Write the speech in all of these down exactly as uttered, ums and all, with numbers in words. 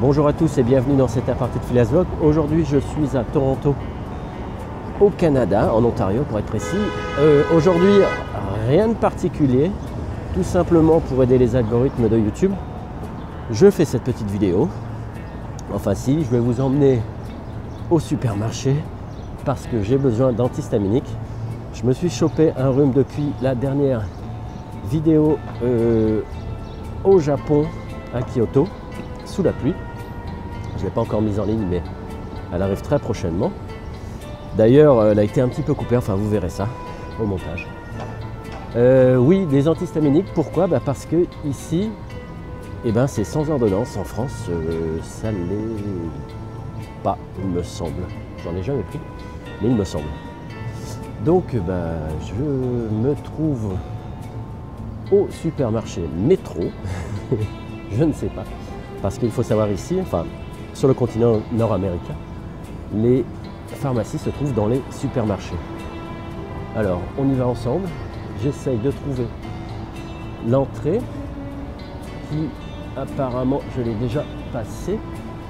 Bonjour à tous et bienvenue dans cet aparté de Phileas Vlog. Aujourd'hui je suis à Toronto, au Canada, en Ontario pour être précis. Euh, Aujourd'hui rien de particulier, tout simplement pour aider les algorithmes de YouTube. Je fais cette petite vidéo. Enfin si, je vais vous emmener au supermarché parce que j'ai besoin d'antihistaminique. Je me suis chopé un rhume depuis la dernière vidéo euh, au Japon, à Kyoto, sous la pluie. Je ne l'ai pas encore mise en ligne, mais elle arrive très prochainement. D'ailleurs, elle a été un petit peu coupée, enfin vous verrez ça au montage. Euh, oui, des antihistaminiques, pourquoi? Bah parce que ici, eh ben, c'est sans ordonnance. En France, euh, ça ne l'est pas, il me semble. J'en ai jamais pris, mais il me semble. Donc, bah, je me trouve au supermarché Métro, je ne sais pas, parce qu'il faut savoir ici, enfin, sur le continent nord-américain, les pharmacies se trouvent dans les supermarchés. Alors, on y va ensemble. J'essaye de trouver l'entrée qui, apparemment, je l'ai déjà passée.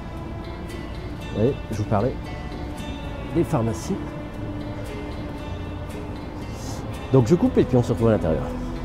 Et je vous parlais des pharmacies. Donc, je coupe et puis on se retrouve à l'intérieur.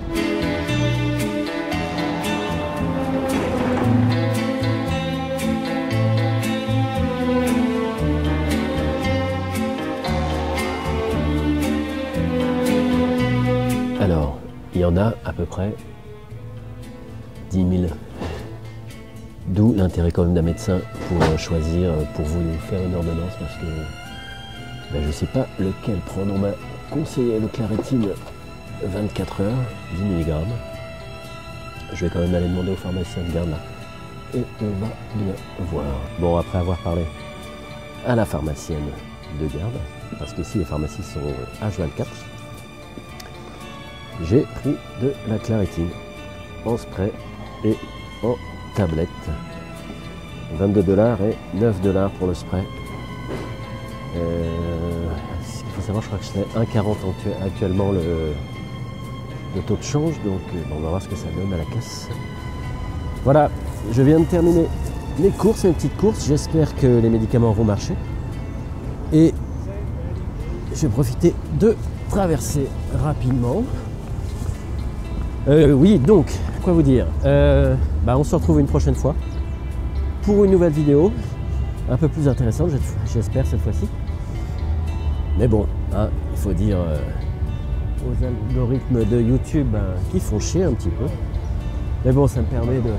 Alors, il y en a à peu près dix mille. D'où l'intérêt quand même d'un médecin pour choisir, pour vous faire une ordonnance, parce que ben, je ne sais pas lequel prendre. On m'a conseillé le Claritine vingt-quatre heures, dix milligrammes. Je vais quand même aller demander au pharmacien de garde là. Et on va bien voir. Bon, après avoir parlé à la pharmacienne de garde, parce qu'ici les pharmacies sont H vingt-quatre, j'ai pris de la Claritine en spray et en tablette. vingt-deux dollars et neuf dollars pour le spray. Euh, ce qu'il faut savoir, je crois que c'est un virgule quarante actuellement le, le taux de change. Donc bon, on va voir ce que ça donne à la caisse. Voilà, je viens de terminer mes courses, mes petites courses. J'espère que les médicaments vont marcher. Et je vais profiter de traverser rapidement. Euh, oui, donc, quoi vous dire, euh, bah, on se retrouve une prochaine fois pour une nouvelle vidéo, un peu plus intéressante, j'espère cette fois-ci. Mais bon, hein, il faut dire euh, aux algorithmes de YouTube ben, qui font chier un petit peu. Mais bon, ça me permet de,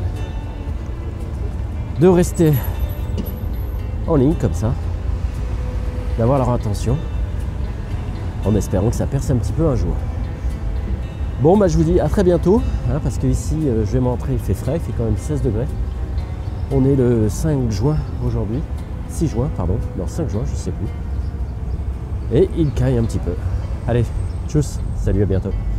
de rester en ligne comme ça, d'avoir leur attention, en espérant que ça perce un petit peu un jour. Bon, bah, je vous dis à très bientôt, hein, parce que ici, euh, je vais m'entrer, il fait frais, il fait quand même seize degrés. On est le cinq juin aujourd'hui, six juin, pardon, non, cinq juin, je sais plus. Et il caille un petit peu. Allez, tchuss, salut, à bientôt.